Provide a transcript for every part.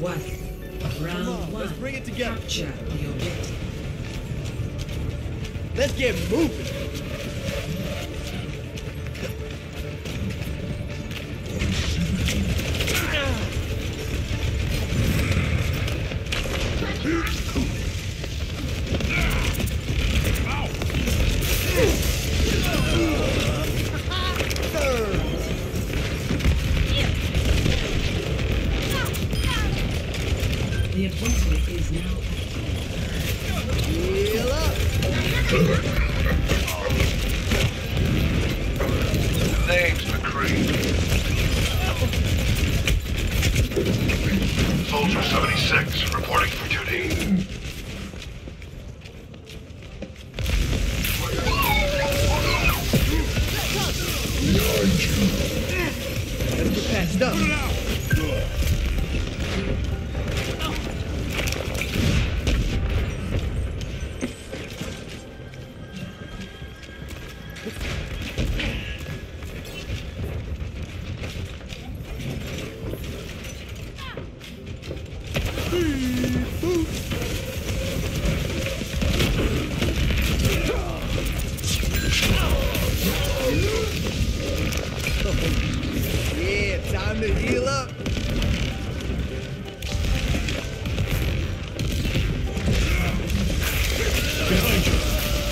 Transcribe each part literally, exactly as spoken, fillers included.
One. Round on, one. let's bring it together. Capture the objective. Let's get moving. The objective is now Heal up. Name's McCree. Soldier seventy-six, reporting for duty. Let's get patched up. Yeah, time to heal up. Behind you.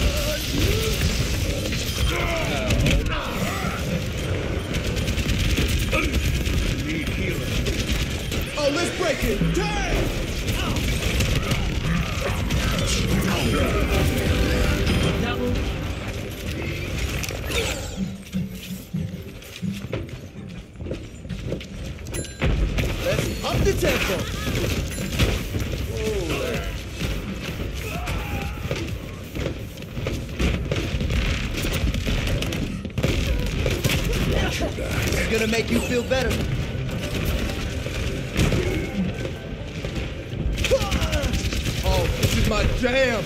Need healing. Oh, let's break it. Damn! double. Let's up the tempo. Oh. It's gonna make you feel better. Oh, this is my jam.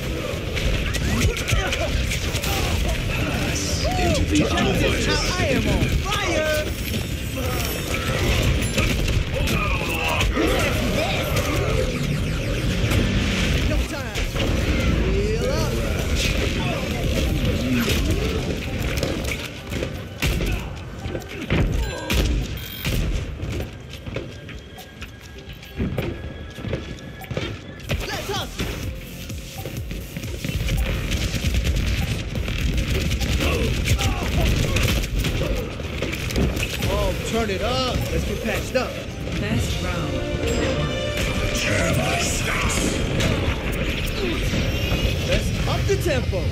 Into the This is unknown. how I am on fire. No time. Heal up. Let's hustle. Oh, turn it up. Let's get patched up. Best round. Let's up the tempo.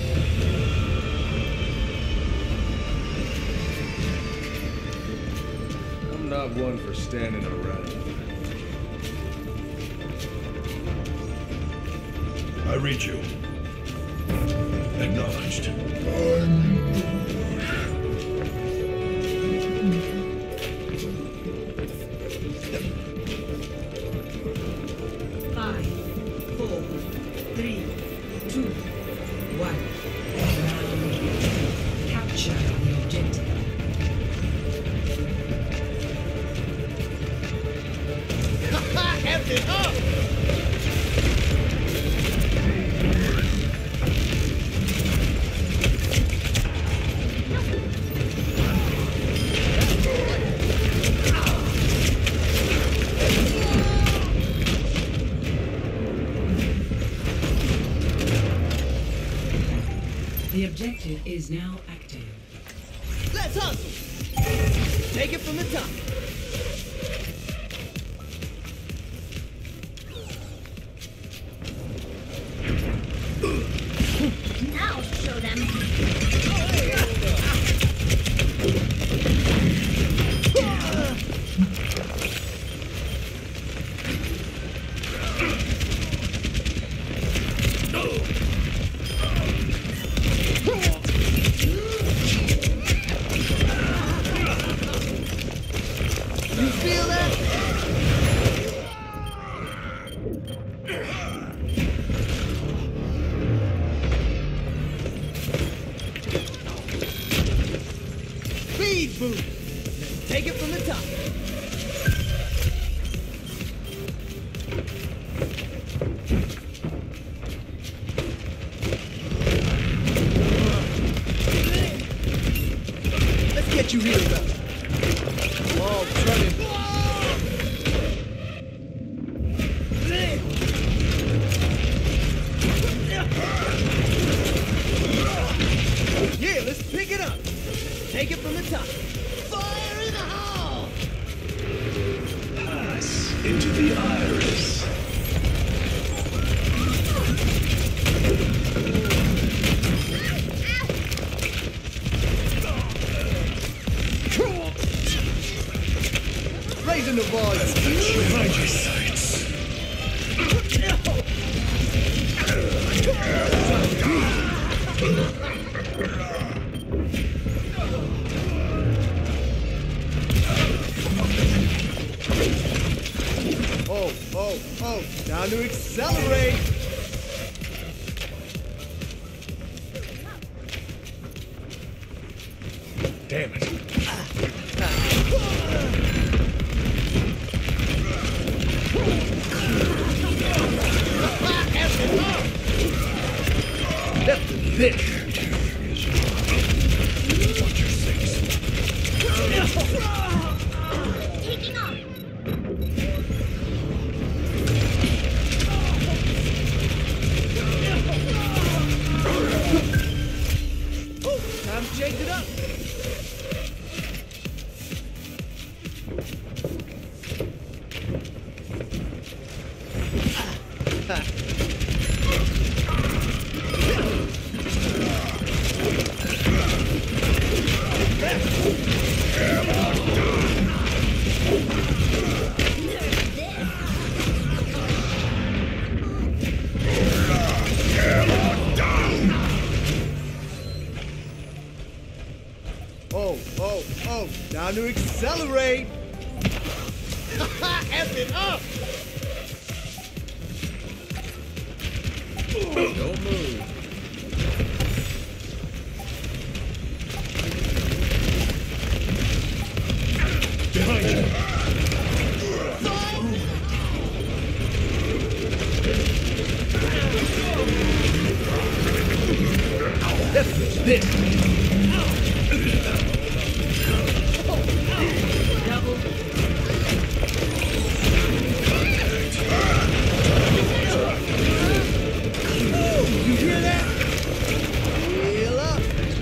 I'm not one for standing around. I read you. Acknowledged. Five, four, three, two, one. Round. Capture the objective. Have it up. The objective is now active. Let's hustle. Take it from the top. Now show them. You feel that? Speed boost. Let's take it from the top. What you hear about? Wall turning. Yeah, let's pick it up. Take it from the top. Fire in the hole! Pass into the iris. Raising the volume. Behind your sights. Oh, oh, oh. Time to accelerate. Damn it. That's the bitch. Watch your six. Taking off. Oh, time to change it up. Oh, oh, oh, time to accelerate. F it up. Don't move. Behind you. That's the bitch. You hear that? Heal up.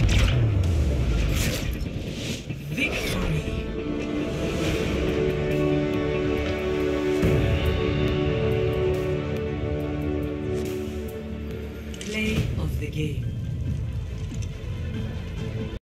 Victory. Play of the game.